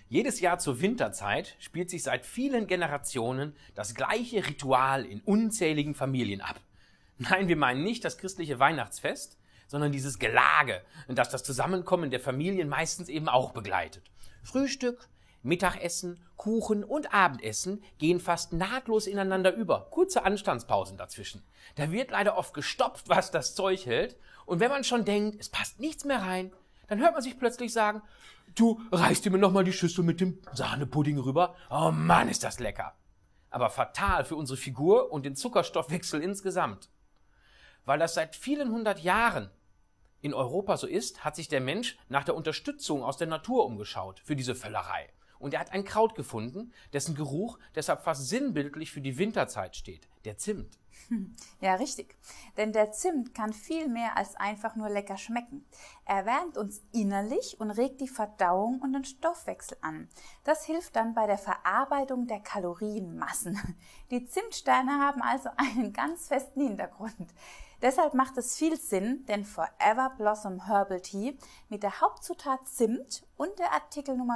Jedes Jahr zur Winterzeit spielt sich seit vielen Generationen das gleiche Ritual in unzähligen Familien ab. Nein, wir meinen nicht das christliche Weihnachtsfest, sondern dieses Gelage, das das Zusammenkommen der Familien meistens eben auch begleitet. Frühstück, Mittagessen, Kuchen und Abendessen gehen fast nahtlos ineinander über. Kurze Anstandspausen dazwischen. Da wird leider oft gestopft, was das Zeug hält. Und wenn man schon denkt, es passt nichts mehr rein, dann hört man sich plötzlich sagen, du, reichst dir mir nochmal die Schüssel mit dem Sahnepudding rüber? Oh Mann, ist das lecker. Aber fatal für unsere Figur und den Zuckerstoffwechsel insgesamt. Weil das seit vielen 100 Jahren in Europa so ist, hat sich der Mensch nach der Unterstützung aus der Natur umgeschaut für diese Völlerei. Und er hat ein Kraut gefunden, dessen Geruch deshalb fast sinnbildlich für die Winterzeit steht, der Zimt. Ja, richtig. Denn der Zimt kann viel mehr als einfach nur lecker schmecken. Er wärmt uns innerlich und regt die Verdauung und den Stoffwechsel an. Das hilft dann bei der Verarbeitung der Kalorienmassen. Die Zimtsterne haben also einen ganz festen Hintergrund. Deshalb macht es viel Sinn, den Forever Blossom Herbal Tea mit der Hauptzutat Zimt und der Artikelnummer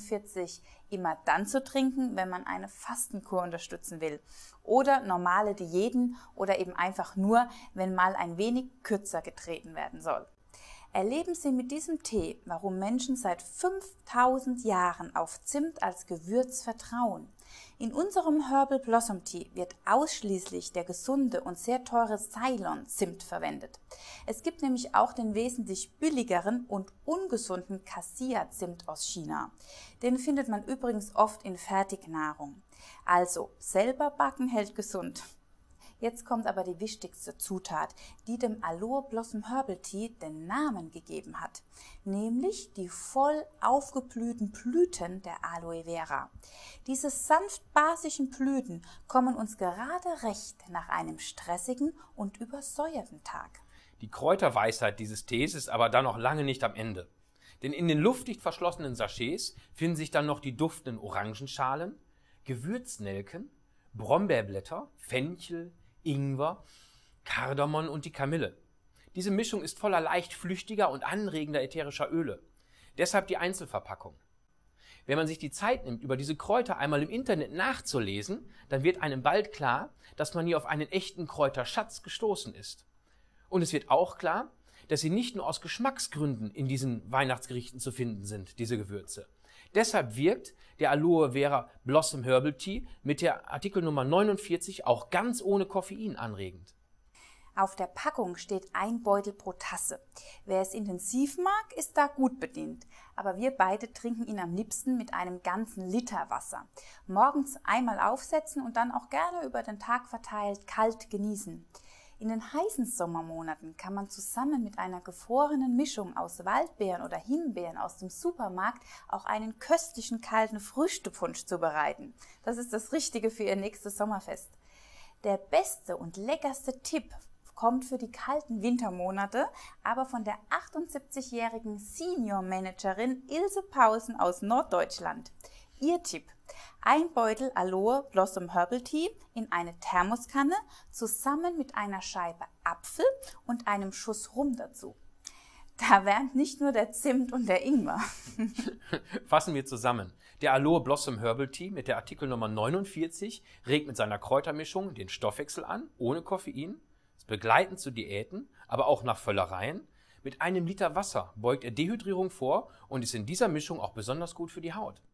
49 immer dann zu trinken, wenn man eine Fastenkur unterstützen will oder normale Diäten oder eben einfach nur, wenn mal ein wenig kürzer getreten werden soll. Erleben Sie mit diesem Tee, warum Menschen seit 5000 Jahren auf Zimt als Gewürz vertrauen. In unserem Herbal Blossom Tea wird ausschließlich der gesunde und sehr teure Ceylon-Zimt verwendet. Es gibt nämlich auch den wesentlich billigeren und ungesunden Cassia-Zimt aus China. Den findet man übrigens oft in Fertignahrung. Also, selber backen hält gesund. Jetzt kommt aber die wichtigste Zutat, die dem Aloe Blossom Herbal Tea den Namen gegeben hat, nämlich die voll aufgeblühten Blüten der Aloe Vera. Diese sanft basischen Blüten kommen uns gerade recht nach einem stressigen und übersäuerten Tag. Die Kräuterweisheit dieses Tees ist aber dann noch lange nicht am Ende. Denn in den luftdicht verschlossenen Sachets finden sich dann noch die duftenden Orangenschalen, Gewürznelken, Brombeerblätter, Fenchel, Ingwer, Kardamom und die Kamille. Diese Mischung ist voller leicht flüchtiger und anregender ätherischer Öle. Deshalb die Einzelverpackung. Wenn man sich die Zeit nimmt, über diese Kräuter einmal im Internet nachzulesen, dann wird einem bald klar, dass man hier auf einen echten Kräuterschatz gestoßen ist. Und es wird auch klar, dass sie nicht nur aus Geschmacksgründen in diesen Weihnachtsgerichten zu finden sind, diese Gewürze. Deshalb wirkt der Aloe Vera Blossom Herbal Tea mit der Artikelnummer 49 auch ganz ohne Koffein anregend. Auf der Packung steht ein Beutel pro Tasse. Wer es intensiv mag, ist da gut bedient. Aber wir beide trinken ihn am liebsten mit einem ganzen Liter Wasser. Morgens einmal aufsetzen und dann auch gerne über den Tag verteilt kalt genießen. In den heißen Sommermonaten kann man zusammen mit einer gefrorenen Mischung aus Waldbeeren oder Himbeeren aus dem Supermarkt auch einen köstlichen kalten Früchtepunsch zubereiten. Das ist das Richtige für Ihr nächstes Sommerfest. Der beste und leckerste Tipp kommt für die kalten Wintermonate, aber von der 78-jährigen Senior Managerin Ilse Pausen aus Norddeutschland. Ihr Tipp: ein Beutel Aloe Blossom Herbal Tea in eine Thermoskanne zusammen mit einer Scheibe Apfel und einem Schuss Rum dazu. Da wärmt nicht nur der Zimt und der Ingwer. Fassen wir zusammen. Der Aloe Blossom Herbal Tea mit der Artikelnummer 49 regt mit seiner Kräutermischung den Stoffwechsel an, ohne Koffein, ist begleitend zu Diäten, aber auch nach Völlereien. Mit einem Liter Wasser beugt er Dehydrierung vor und ist in dieser Mischung auch besonders gut für die Haut.